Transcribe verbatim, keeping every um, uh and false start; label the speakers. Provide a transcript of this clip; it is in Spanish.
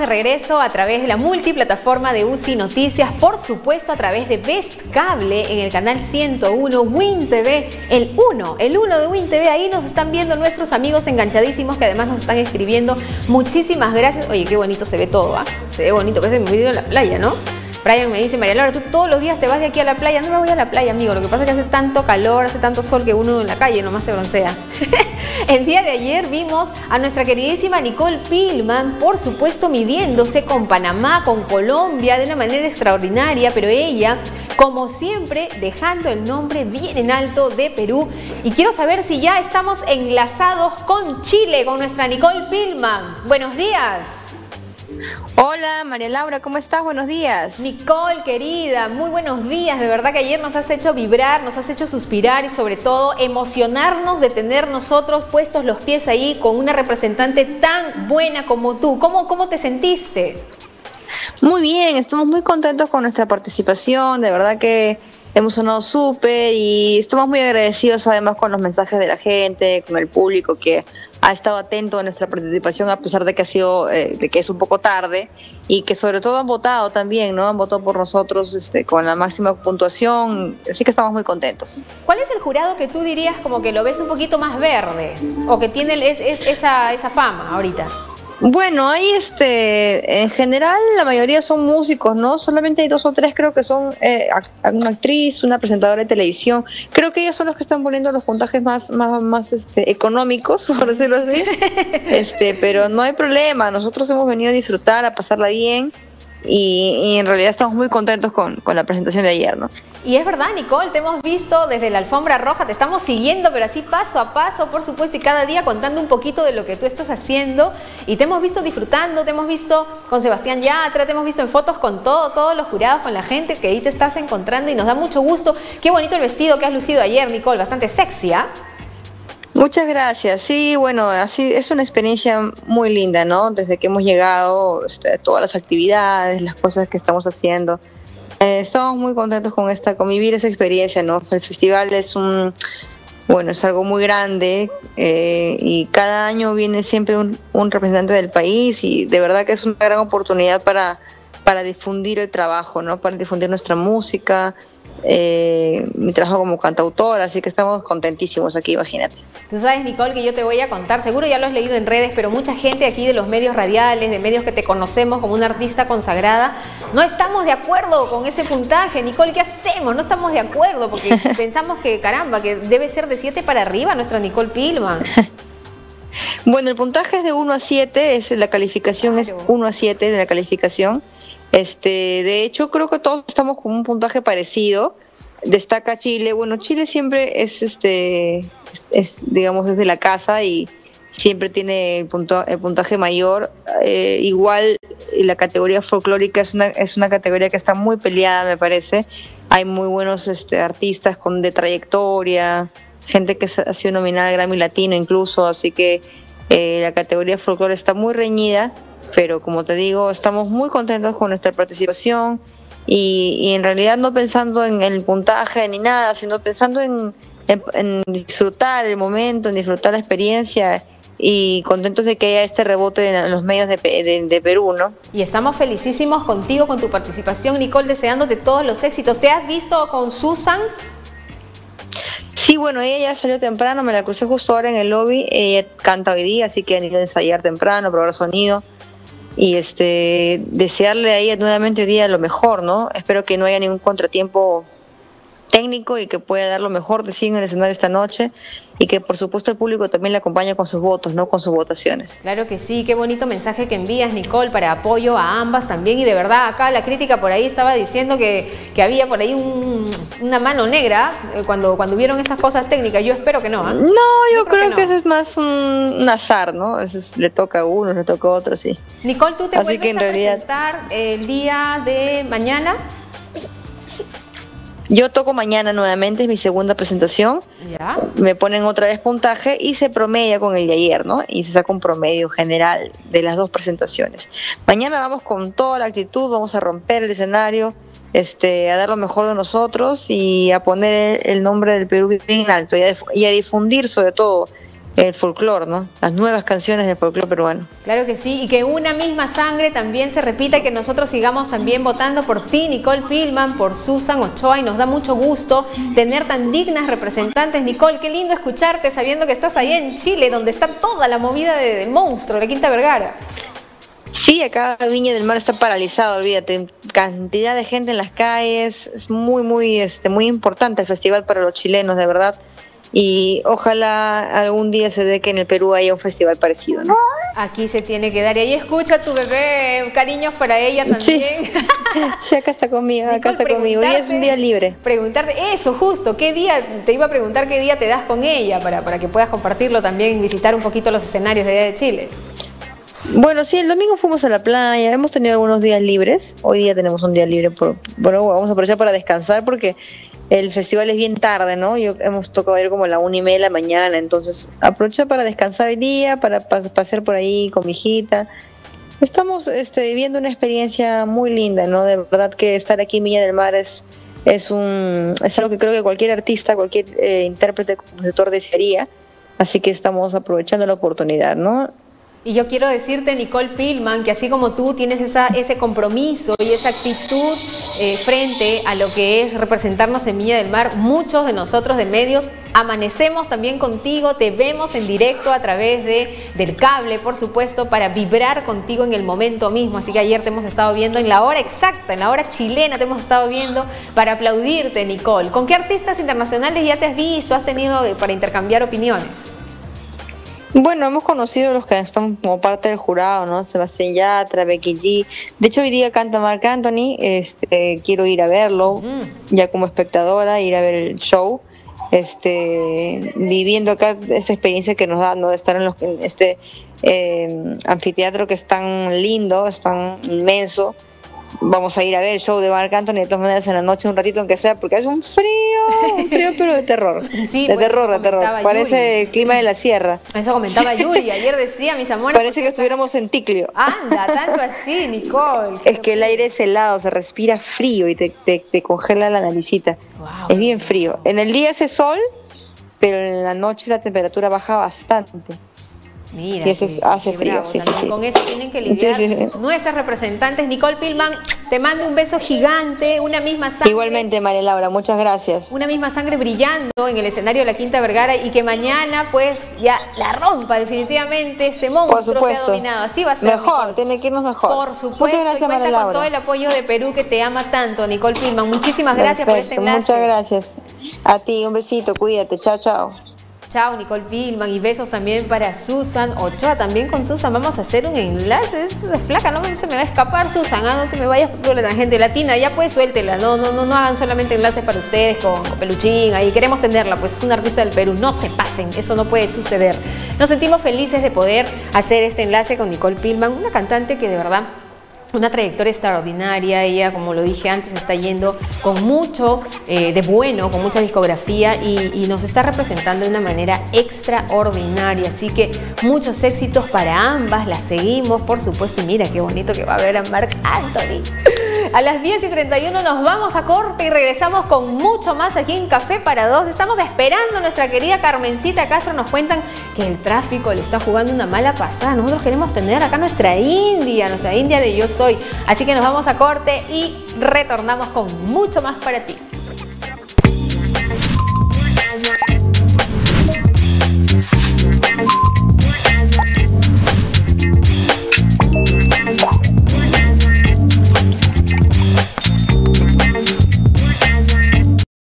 Speaker 1: de regreso a través de la multiplataforma de U C I Noticias, por supuesto a través de Best Cable en el canal ciento uno, Win T V, el uno, el uno de Win T V. Ahí nos están viendo nuestros amigos enganchadísimos que además nos están escribiendo. Muchísimas gracias. Oye, qué bonito se ve todo, ¿ah? ¿eh? Se ve bonito, parece que me voy a la playa, ¿no? Brian me dice, María Laura, tú todos los días te vas de aquí a la playa. No me voy a la playa, amigo. Lo que pasa es que hace tanto calor, hace tanto sol que uno en la calle nomás se broncea. El día de ayer vimos a nuestra queridísima Nicole Pillman, por supuesto, midiéndose con Panamá, con Colombia, de una manera extraordinaria, pero ella, como siempre, dejando el nombre bien en alto de Perú. Y quiero saber si ya estamos enlazados con Chile, con nuestra Nicole Pillman. Buenos días.
Speaker 2: Hola María Laura, ¿cómo estás? Buenos días.
Speaker 1: Nicole, querida, muy buenos días. De verdad que ayer nos has hecho vibrar, nos has hecho suspirar y sobre todo emocionarnos de tener nosotros puestos los pies ahí con una representante tan buena como tú. ¿Cómo, cómo te sentiste?
Speaker 2: Muy bien, estamos muy contentos con nuestra participación, de verdad que hemos sonado súper y estamos muy agradecidos además con los mensajes de la gente, con el público que ha estado atento a nuestra participación a pesar de que ha sido, eh, de que es un poco tarde y que sobre todo han votado también, ¿no? Han votado por nosotros este, con la máxima puntuación, así que estamos muy contentos.
Speaker 1: ¿Cuál es el jurado que tú dirías como que lo ves un poquito más verde o que tiene es, es, esa, esa fama ahorita?
Speaker 2: Bueno, hay este, en general la mayoría son músicos, ¿no? Solamente hay dos o tres creo que son eh, una actriz, una presentadora de televisión. Creo que ellos son los que están poniendo los puntajes más, más, más este, económicos, por decirlo así. Este, pero no hay problema, nosotros hemos venido a disfrutar, a pasarla bien. Y, y en realidad estamos muy contentos con, con la presentación de ayer, ¿no?
Speaker 1: Y es verdad, Nicole, te hemos visto desde la alfombra roja, te estamos siguiendo, pero así paso a paso, por supuesto, y cada día contando un poquito de lo que tú estás haciendo. Y te hemos visto disfrutando, te hemos visto con Sebastián Yatra, te hemos visto en fotos con todo, todos los jurados, con la gente que ahí te estás encontrando y nos da mucho gusto. Qué bonito el vestido que has lucido ayer, Nicole, bastante sexy, ¿ah? ¿eh?
Speaker 2: Muchas gracias. Sí, bueno, así es una experiencia muy linda, ¿no? Desde que hemos llegado, este, todas las actividades, las cosas que estamos haciendo. Eh, estamos muy contentos con esta, con vivir esa experiencia, ¿no? El festival es un, bueno, es algo muy grande eh, y cada año viene siempre un, un representante del país y de verdad que es una gran oportunidad para, para difundir el trabajo, ¿no? Para difundir nuestra música, eh, mi trabajo como cantautora, así que estamos contentísimos aquí, imagínate.
Speaker 1: Tú sabes, Nicole, que yo te voy a contar, seguro ya lo has leído en redes, pero mucha gente aquí de los medios radiales, de medios que te conocemos como una artista consagrada, no estamos de acuerdo con ese puntaje. Nicole, ¿qué hacemos? No estamos de acuerdo porque pensamos que, caramba, que debe ser de siete para arriba nuestra Nicole Pillman.
Speaker 2: Bueno, el puntaje es de uno a siete, es, la calificación claro. Es uno a siete de la calificación. Este, de hecho, creo que todos estamos con un puntaje parecido. Destaca Chile. Bueno, Chile siempre es, este, es, es digamos, desde la casa y siempre tiene el, punto, el puntaje mayor. Eh, igual la categoría folclórica es una, es una categoría que está muy peleada, me parece. Hay muy buenos este, artistas con de trayectoria, gente que ha sido nominada al Grammy Latino incluso, así que eh, la categoría folclore está muy reñida, pero como te digo, estamos muy contentos con nuestra participación. Y, y en realidad no pensando en el puntaje ni nada, sino pensando en, en, en disfrutar el momento, en disfrutar la experiencia y contentos de que haya este rebote en los medios de, de, de Perú, ¿no?
Speaker 1: Y estamos felicísimos contigo, con tu participación, Nicole, deseándote todos los éxitos. ¿Te has visto con Susan?
Speaker 2: Sí, bueno, ella ya salió temprano, me la crucé justo ahora en el lobby, ella canta hoy día, así que han ido a ensayar temprano, probar sonido. Y este desearle a ella nuevamente hoy día lo mejor, ¿no? Espero que no haya ningún contratiempo técnico y que pueda dar lo mejor de sí en el escenario esta noche y que por supuesto el público también le acompañe con sus votos, ¿no? Con sus votaciones.
Speaker 1: Claro que sí, qué bonito mensaje que envías, Nicole, para apoyo a ambas también. Y de verdad, acá la crítica por ahí estaba diciendo que, que había por ahí un, una mano negra eh, cuando, cuando vieron esas cosas técnicas. Yo espero que no, ¿eh?
Speaker 2: No, yo, yo creo, creo que, no. que eso es más un, un azar, ¿no? Eso es, le toca a uno, le toca a otro, sí.
Speaker 1: Nicole, ¿tú te
Speaker 2: Así
Speaker 1: vuelves
Speaker 2: que en
Speaker 1: a
Speaker 2: realidad...
Speaker 1: presentar el día de mañana?
Speaker 2: Yo toco mañana nuevamente, es mi segunda presentación.
Speaker 1: ¿Ya?
Speaker 2: Me ponen otra vez puntaje y se promedia con el de ayer, ¿no? Y se saca un promedio general de las dos presentaciones. Mañana vamos con toda la actitud, vamos a romper el escenario, este, a dar lo mejor de nosotros y a poner el nombre del Perú bien alto y a, y a difundir sobre todo el folclore, ¿no? Las nuevas canciones del folclore peruano.
Speaker 1: Claro que sí, y que una misma sangre también se repita, y que nosotros sigamos también votando por ti, Nicole Pillman, por Susan Ochoa, y nos da mucho gusto tener tan dignas representantes. Nicole, qué lindo escucharte sabiendo que estás ahí en Chile, donde está toda la movida de, del monstruo, la Quinta Vergara.
Speaker 2: Sí, acá Viña del Mar está paralizado, olvídate, cantidad de gente en las calles, es muy, muy, este, muy importante el festival para los chilenos, de verdad. Y ojalá algún día se dé que en el Perú haya un festival parecido, ¿no?
Speaker 1: Aquí se tiene que dar. Y ahí escucha a tu bebé, cariños para ella también.
Speaker 2: Sí, sí, acá está conmigo, acá
Speaker 1: Nicole,
Speaker 2: está conmigo. Hoy es un día libre.
Speaker 1: Preguntarte, eso justo, ¿qué día? Te iba a preguntar qué día te das con ella para, para que puedas compartirlo también, visitar un poquito los escenarios de allá de Chile.
Speaker 2: Bueno, sí, el domingo fuimos a la playa, hemos tenido algunos días libres. Hoy día tenemos un día libre, por, bueno, vamos a aprovechar para descansar porque el festival es bien tarde, ¿no? Yo hemos tocado ir como a la una y media de la mañana, entonces aproveché para descansar hoy día, para pa pasear por ahí con mi hijita. Estamos este, viviendo una experiencia muy linda, ¿no? De verdad que estar aquí en Viña del Mar es, es, un, es algo que creo que cualquier artista, cualquier eh, intérprete, compositor desearía, así que estamos aprovechando la oportunidad, ¿no?
Speaker 1: Y yo quiero decirte, Nicole Pillman, que así como tú tienes esa, ese compromiso y esa actitud eh, frente a lo que es representarnos en Viña del Mar, muchos de nosotros de medios amanecemos también contigo, te vemos en directo a través de, del cable, por supuesto, para vibrar contigo en el momento mismo. Así que ayer te hemos estado viendo en la hora exacta, en la hora chilena te hemos estado viendo para aplaudirte, Nicole. ¿Con qué artistas internacionales ya te has visto, has tenido para intercambiar opiniones?
Speaker 2: Bueno, hemos conocido a los que están como parte del jurado, ¿no? Sebastián Yatra, Becky G. De hecho, hoy día canta Marc Anthony, este, quiero ir a verlo, mm. ya como espectadora, ir a ver el show, este, viviendo acá esa experiencia que nos da, ¿no? De estar en, los, en este eh, anfiteatro que es tan lindo, es tan inmenso. Vamos a ir a ver el show de Marc Anthony de todas maneras en la noche un ratito aunque sea, porque es un frío, un frío pero de terror,
Speaker 1: sí,
Speaker 2: de
Speaker 1: pues
Speaker 2: terror, de terror, parece el clima de la sierra.
Speaker 1: Eso comentaba Yuri, ayer decía, mis amores.
Speaker 2: Parece que estuviéramos en Ticlio.
Speaker 1: Anda, tanto así, Nicole.
Speaker 2: Es que el aire es helado, se respira frío y te, te, te congela la naricita. Wow, es bien frío. En el día hace sol, pero en la noche la temperatura baja bastante.
Speaker 1: Mira,
Speaker 2: y eso
Speaker 1: que,
Speaker 2: hace
Speaker 1: que
Speaker 2: frío,
Speaker 1: bravo,
Speaker 2: sí, sí, sí.
Speaker 1: Con eso tienen que lidiar
Speaker 2: sí, sí, sí.
Speaker 1: nuestras representantes. Nicole Pillman, te mando un beso gigante, una misma sangre.
Speaker 2: Igualmente, María Laura, muchas gracias.
Speaker 1: Una misma sangre brillando en el escenario de la Quinta Vergara y que mañana pues ya la rompa definitivamente, ese monstruo.
Speaker 2: Por supuesto.
Speaker 1: Se ha dominado. Así va a ser.
Speaker 2: Mejor,
Speaker 1: Nicole.
Speaker 2: tiene que irnos mejor.
Speaker 1: Por supuesto,
Speaker 2: muchas gracias,
Speaker 1: y cuenta
Speaker 2: María Laura.
Speaker 1: con todo el apoyo de Perú que te ama tanto, Nicole Pillman. Muchísimas gracias. Perfecto, por este enlace.
Speaker 2: Muchas gracias. A ti, un besito, cuídate, chao, chao.
Speaker 1: Chao, Nicole Pillman, y besos también para Susan Ochoa. También con Susan vamos a hacer un enlace. Es flaca, no se me va a escapar, Susan. Ah, no te me vayas por la tangente latina. Ya pues suéltela. No, no, no, no hagan solamente enlaces para ustedes con, con Peluchín. Ahí queremos tenerla, pues es una artista del Perú. No se pasen, eso no puede suceder. Nos sentimos felices de poder hacer este enlace con Nicole Pillman, una cantante que de verdad una trayectoria extraordinaria. Ella, como lo dije antes, está yendo con mucho eh, de bueno, con mucha discografía y, y nos está representando de una manera extraordinaria. Así que muchos éxitos para ambas, las seguimos, por supuesto. Y mira qué bonito que va a ver a Marc Anthony. A las diez y treinta y uno nos vamos a corte y regresamos con mucho más aquí en Café para Dos. Estamos esperando a nuestra querida Carmencita Castro. Nos cuentan que el tráfico le está jugando una mala pasada. Nosotros queremos tener acá nuestra India, nuestra India de Yo Soy. Así que nos vamos a corte y retornamos con mucho más para ti.